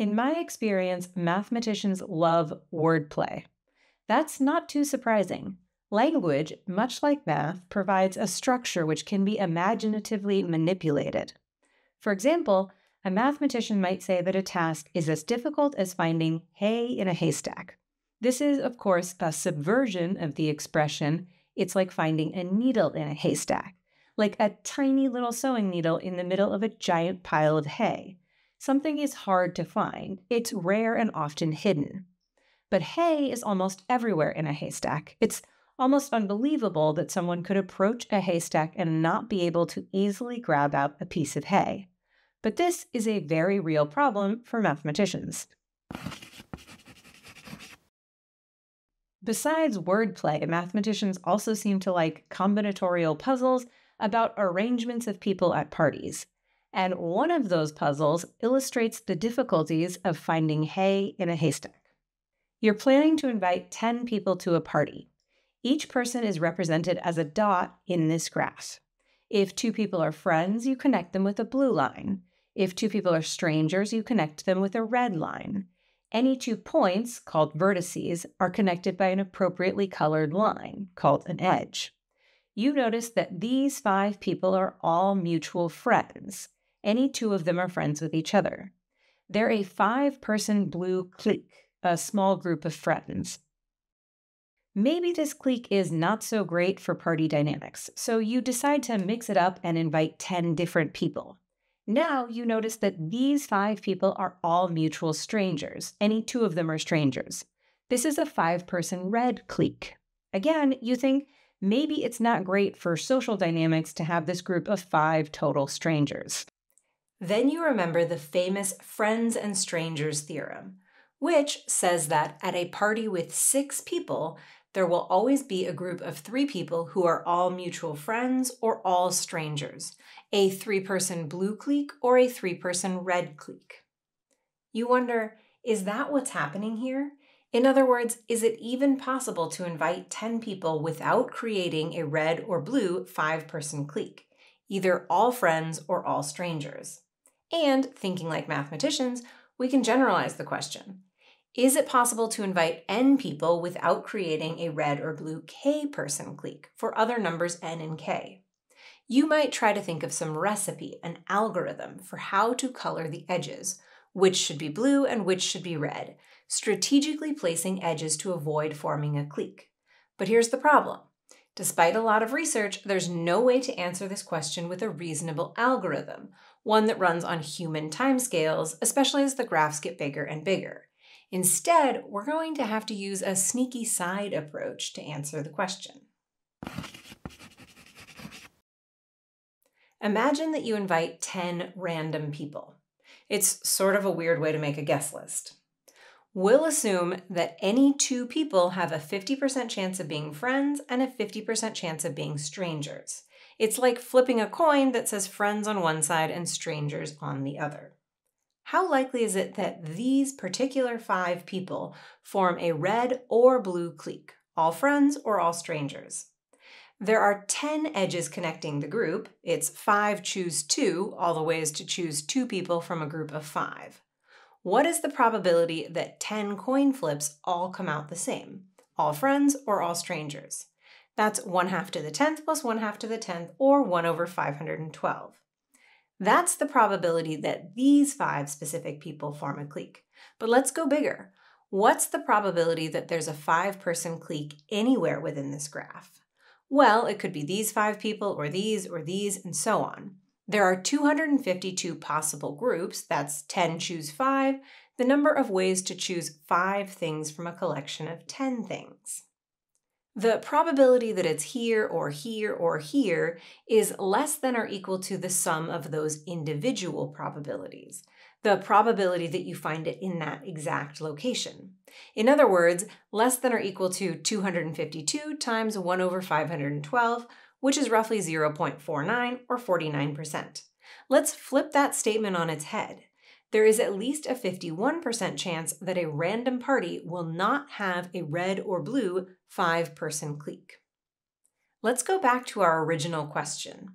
In my experience, mathematicians love wordplay. That's not too surprising. Language, much like math, provides a structure which can be imaginatively manipulated. For example, a mathematician might say that a task is as difficult as finding hay in a haystack. This is, of course, a subversion of the expression, it's like finding a needle in a haystack, like a tiny little sewing needle in the middle of a giant pile of hay. Something is hard to find. It's rare and often hidden. But hay is almost everywhere in a haystack. It's almost unbelievable that someone could approach a haystack and not be able to easily grab out a piece of hay. But this is a very real problem for mathematicians. Besides wordplay, mathematicians also seem to like combinatorial puzzles about arrangements of people at parties. And one of those puzzles illustrates the difficulties of finding hay in a haystack. You're planning to invite 10 people to a party. Each person is represented as a dot in this graph. If 2 people are friends, you connect them with a blue line. If 2 people are strangers, you connect them with a red line. Any 2 points, called vertices, are connected by an appropriately colored line, called an edge. You notice that these 5 people are all mutual friends. Any 2 of them are friends with each other. They're a 5-person blue clique, a small group of friends. Maybe this clique is not so great for party dynamics, so you decide to mix it up and invite 10 different people. Now you notice that these 5 people are all mutual strangers. Any 2 of them are strangers. This is a 5-person red clique. Again, you think maybe it's not great for social dynamics to have this group of 5 total strangers. Then you remember the famous friends and strangers theorem, which says that at a party with 6 people, there will always be a group of 3 people who are all mutual friends or all strangers, a 3-person blue clique or a 3-person red clique. You wonder, is that what's happening here? In other words, is it even possible to invite 10 people without creating a red or blue 5-person clique, either all friends or all strangers? And, thinking like mathematicians, we can generalize the question. Is it possible to invite n people without creating a red or blue k-person clique for other numbers n and k? You might try to think of some recipe, an algorithm for how to color the edges, which should be blue and which should be red, strategically placing edges to avoid forming a clique. But here's the problem. Despite a lot of research, there's no way to answer this question with a reasonable algorithm, one that runs on human timescales, especially as the graphs get bigger and bigger. Instead, we're going to have to use a sneaky side approach to answer the question. Imagine that you invite 10 random people. It's sort of a weird way to make a guest list. We'll assume that any 2 people have a 50% chance of being friends and a 50% chance of being strangers. It's like flipping a coin that says friends on one side and strangers on the other. How likely is it that these particular 5 people form a red or blue clique, all friends or all strangers? There are 10 edges connecting the group. It's 5 choose 2, all the ways to choose 2 people from a group of 5. What is the probability that 10 coin flips all come out the same, all friends or all strangers? That's 1/2 to the 10th plus 1/2 to the 10th, or 1/512. That's the probability that these 5 specific people form a clique. But let's go bigger. What's the probability that there's a 5-person clique anywhere within this graph? Well, it could be these 5 people, or these, and so on. There are 252 possible groups, that's 10 choose 5, the number of ways to choose 5 things from a collection of 10 things. The probability that it's here or here or here is less than or equal to the sum of those individual probabilities, the probability that you find it in that exact location. In other words, less than or equal to 252 times 1/512, which is roughly 0.49 or 49%. Let's flip that statement on its head. There is at least a 51% chance that a random party will not have a red or blue 5-person clique. Let's go back to our original question.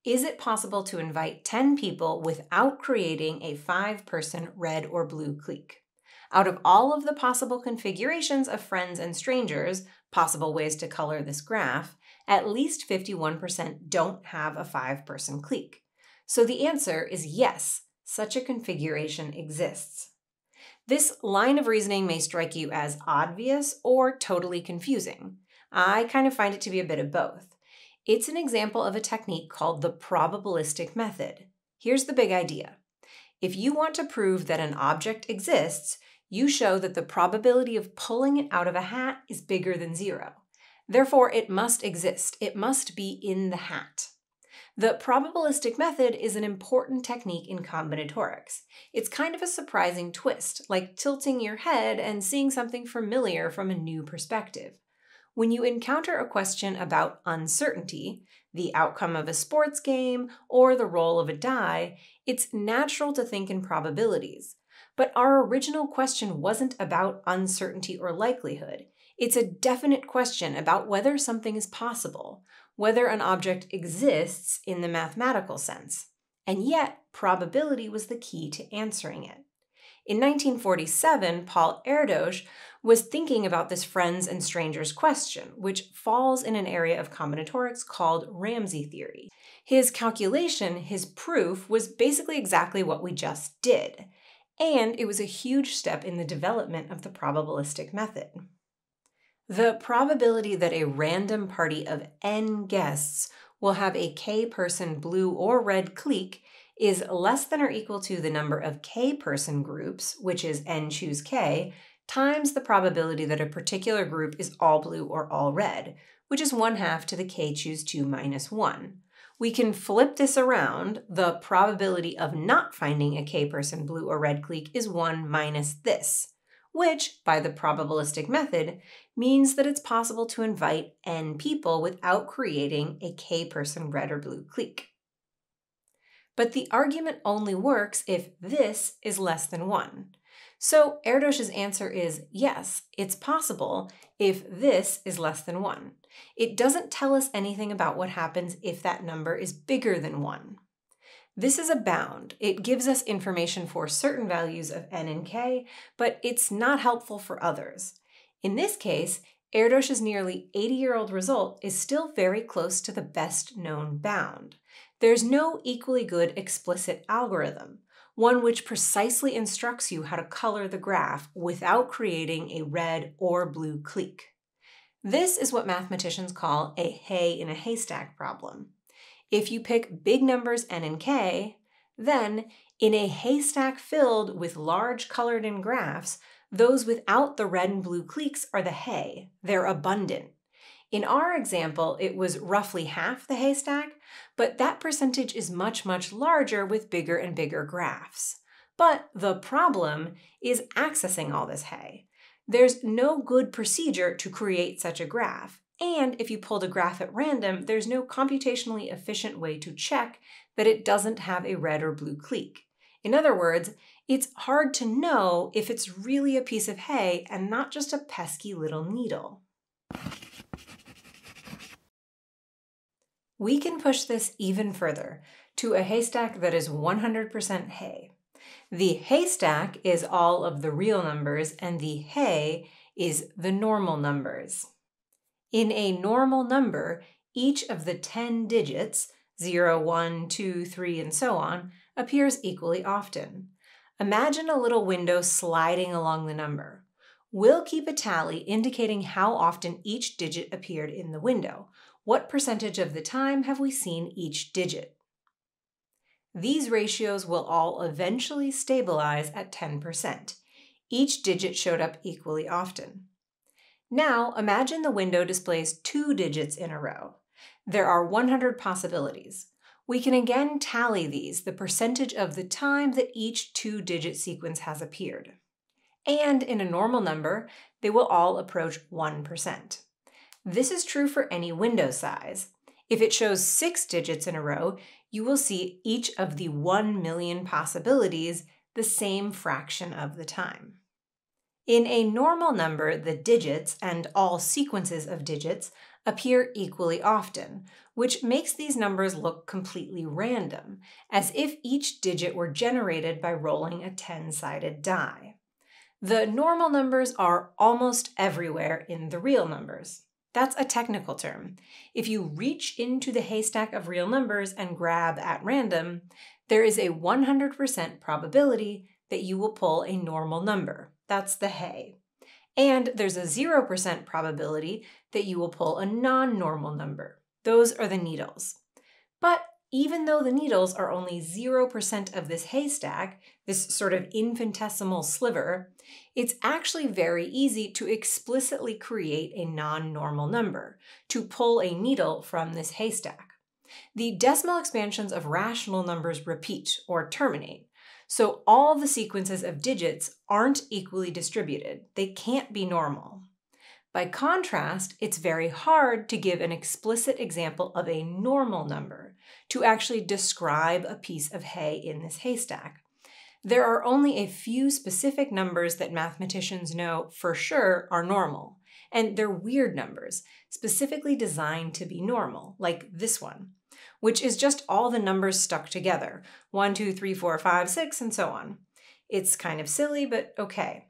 Is it possible to invite 10 people without creating a 5-person red or blue clique? Out of all of the possible configurations of friends and strangers, possible ways to color this graph, at least 51% don't have a 5-person clique. So the answer is yes, such a configuration exists. This line of reasoning may strike you as obvious or totally confusing. I kind of find it to be a bit of both. It's an example of a technique called the probabilistic method. Here's the big idea. If you want to prove that an object exists, you show that the probability of pulling it out of a hat is bigger than 0. Therefore, it must exist. It must be in the hat. The probabilistic method is an important technique in combinatorics. It's kind of a surprising twist, like tilting your head and seeing something familiar from a new perspective. When you encounter a question about uncertainty, the outcome of a sports game, or the roll of a die, it's natural to think in probabilities. But our original question wasn't about uncertainty or likelihood. It's a definite question about whether something is possible, whether an object exists in the mathematical sense. And yet, probability was the key to answering it. In 1947, Paul Erdős was thinking about this friends and strangers question, which falls in an area of combinatorics called Ramsey theory. His calculation, his proof, was basically exactly what we just did. And it was a huge step in the development of the probabilistic method. The probability that a random party of n guests will have a k-person blue or red clique is less than or equal to the number of k-person groups, which is n choose k, times the probability that a particular group is all blue or all red, which is 1/2 to the k choose 2 minus 1. We can flip this around. The probability of not finding a k-person blue or red clique is 1 minus this, which, by the probabilistic method, means that it's possible to invite n people without creating a k-person red or blue clique. But the argument only works if this is less than 1. So Erdős's answer is yes, it's possible if this is less than 1. It doesn't tell us anything about what happens if that number is bigger than 1. This is a bound. It gives us information for certain values of n and k, but it's not helpful for others. In this case, Erdős's nearly 80-year-old result is still very close to the best known bound. There's no equally good explicit algorithm, one which precisely instructs you how to color the graph without creating a red or blue clique. This is what mathematicians call a hay in a haystack problem. If you pick big numbers n and k, then in a haystack filled with large colored-in graphs, those without the red and blue cliques are the hay. They're abundant. In our example, it was roughly half the haystack, but that percentage is much, much larger with bigger and bigger graphs. But the problem is accessing all this hay. There's no good procedure to create such a graph. And if you pulled a graph at random, there's no computationally efficient way to check that it doesn't have a red or blue clique. In other words, it's hard to know if it's really a piece of hay and not just a pesky little needle. We can push this even further to a haystack that is 100% hay. The haystack is all of the real numbers and the hay is the normal numbers. In a normal number, each of the 10 digits, 0, 1, 2, 3, and so on, appears equally often. Imagine a little window sliding along the number. We'll keep a tally indicating how often each digit appeared in the window. What percentage of the time have we seen each digit? These ratios will all eventually stabilize at 10%. Each digit showed up equally often. Now, imagine the window displays 2 digits in a row. There are 100 possibilities. We can again tally these, the percentage of the time that each 2-digit sequence has appeared. And in a normal number, they will all approach 1%. This is true for any window size. If it shows 6 digits in a row, you will see each of the 1 million possibilities the same fraction of the time. In a normal number, the digits and all sequences of digits appear equally often, which makes these numbers look completely random, as if each digit were generated by rolling a 10-sided die. The normal numbers are almost everywhere in the real numbers. That's a technical term. If you reach into the haystack of real numbers and grab at random, there is a 100% probability that you will pull a normal number. That's the hay. And there's a 0% probability that you will pull a non-normal number. Those are the needles. But even though the needles are only 0% of this haystack, this sort of infinitesimal sliver, it's actually very easy to explicitly create a non-normal number, to pull a needle from this haystack. The decimal expansions of rational numbers repeat or terminate, so all the sequences of digits aren't equally distributed. They can't be normal. By contrast, it's very hard to give an explicit example of a normal number, to actually describe a piece of hay in this haystack. There are only a few specific numbers that mathematicians know for sure are normal, and they're weird numbers, specifically designed to be normal, like this one, which is just all the numbers stuck together, 1, 2, 3, 4, 5, 6, and so on. It's kind of silly, but okay.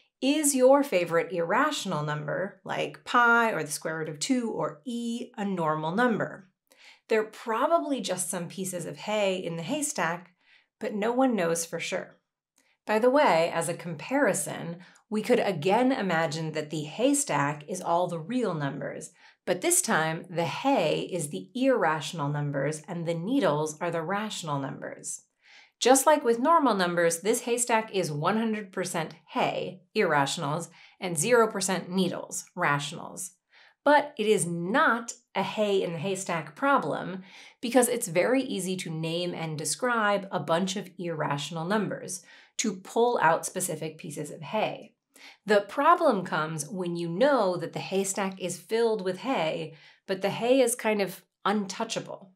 Is your favorite irrational number, like pi or the square root of 2 or e, a normal number? They're probably just some pieces of hay in the haystack, but no one knows for sure. By the way, as a comparison, we could again imagine that the haystack is all the real numbers, but this time the hay is the irrational numbers and the needles are the rational numbers. Just like with normal numbers, this haystack is 100% hay, irrationals, and 0% needles, rationals. But it is not a hay in the haystack problem because it's very easy to name and describe a bunch of irrational numbers, to pull out specific pieces of hay. The problem comes when you know that the haystack is filled with hay, but the hay is kind of untouchable.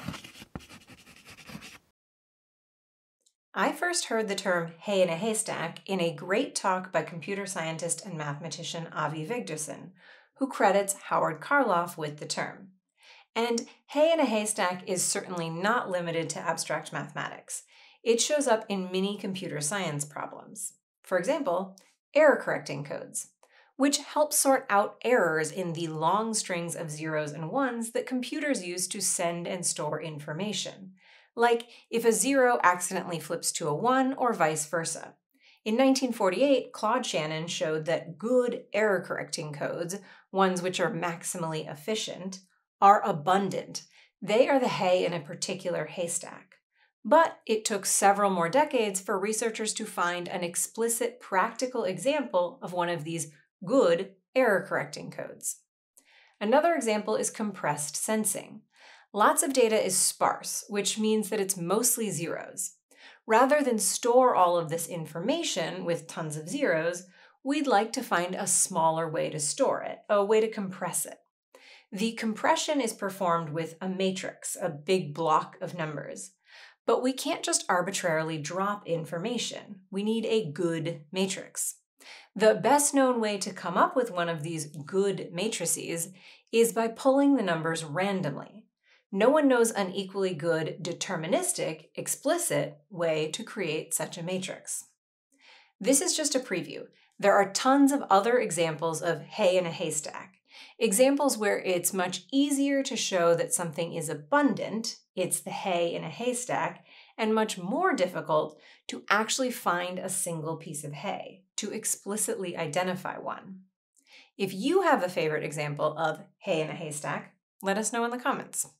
I first heard the term hay in a haystack in a great talk by computer scientist and mathematician Avi Vigdorsen, who credits Howard Karloff with the term. And hay in a haystack is certainly not limited to abstract mathematics. It shows up in many computer science problems. For example, error correcting codes, which help sort out errors in the long strings of zeros and ones that computers use to send and store information, like if a 0 accidentally flips to a 1 or vice versa. In 1948, Claude Shannon showed that good error-correcting codes, ones which are maximally efficient, are abundant. They are the hay in a particular haystack. But it took several more decades for researchers to find an explicit practical example of one of these good error-correcting codes. Another example is compressed sensing. Lots of data is sparse, which means that it's mostly zeros. Rather than store all of this information with tons of zeros, we'd like to find a smaller way to store it, a way to compress it. The compression is performed with a matrix, a big block of numbers. But we can't just arbitrarily drop information. We need a good matrix. The best known way to come up with one of these good matrices is by pulling the numbers randomly. No one knows an equally good deterministic, explicit way to create such a matrix. This is just a preview. There are tons of other examples of hay in a haystack. Examples where it's much easier to show that something is abundant, it's the hay in a haystack, and much more difficult to actually find a single piece of hay, to explicitly identify one. If you have a favorite example of hay in a haystack, let us know in the comments.